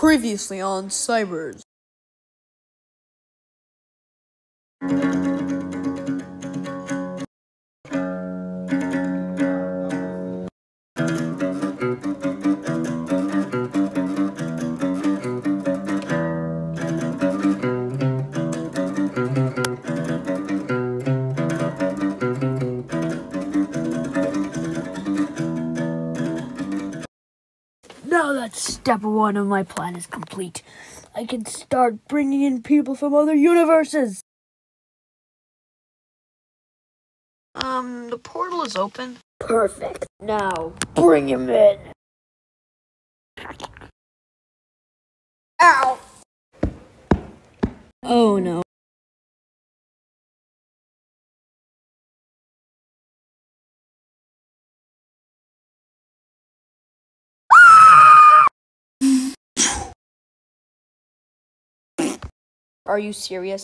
Previously on Cybers. Now that step one of my plan is complete, I can start bringing in people from other universes. The portal is open. Perfect. Now, bring him in. Ow! Oh no. Are you serious?